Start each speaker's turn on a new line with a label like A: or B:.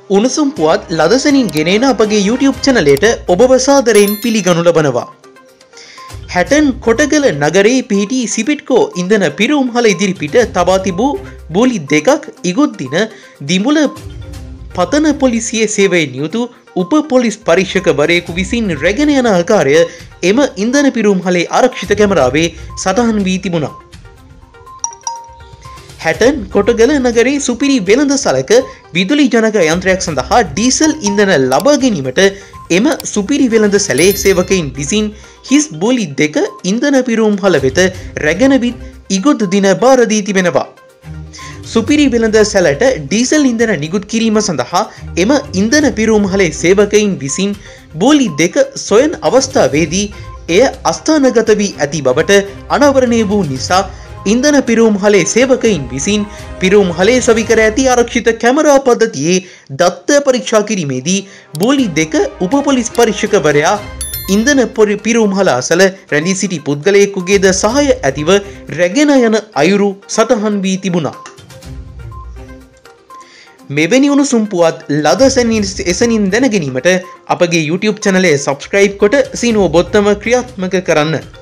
A: උණුසුම් පුවත් ලදසනින් ගෙනෙන අපගේ YouTube චැනලයට ඔබව සාදරයෙන් පිළිගනු ලබනවා. හැටන් කොටගල නගරයේ පිහිටි සිපිට්කෝ ඉන්ධන පිරුම්හල ඉදිරිපිට තබා තිබූ බෝලි දෙකක් ඉකුත් දින දිමුල පතන පොලිසියේ සේවයෙන් යුතු උප පොලිස් පරීක්ෂකවරයෙකු විසින් රැගෙන යන ආකාරය එම ඉන්ධන පිරුම්හලේ ආරක්ෂිත කැමරාවේ සටහන් වී තිබුණා. හැටන් කොටගල නගරේ සුපිරි වෙළඳ සලක විදුලි ජනක යන්ත්‍රයක් සඳහා ඩීසල් ඉන්ධන ලබා ගැනීමට එම සුපිරි වෙළඳ සැලේ සේවකයින් විසින් හිස් බෝලි දෙක ඉන්ධන පිරුම්හල වෙත රැගෙන විත් ඉකුත් දින බාර දී තිබෙනවා. සුපිරි වෙළඳ සැලට ඩීසල් ඉන්ධන නිකුත් කිරීම සඳහා එම ඉන්ධන පිරුම්හලේ සේවකයින් විසින් බෝලි දෙක සොයන අවස්ථාවේදී එය අස්ථානගත වී ඇති බවට අනාවරණය වූ නිසා ඉන්ධන පිරුම්හලේ සේවකයින් විසින් පිරුම්හලේ සවිකර ඇති ආරක්ෂිත කැමරා පද්ධතියේ දත්ත පරීක්ෂා කිරීමේදී බෝලි දෙක උප පොලිස් පරීක්ෂකවරයා ඉන්ධන පිරුම්හල අසල රැඳී සිටි පුද්ගලයෙකුගේද සහාය ඇතිව රැගෙන යන අයුරු සටහන් වී තිබුණා. මෙවැනි උණුසුම් පුවත් ලදසැනින් එසනින් දැන ගැනීමට අපගේ YouTube චැනලය සබ්ස්ක්‍රයිබ් කොට සීනුව බොත්තම ක්‍රියාත්මක කරන්න.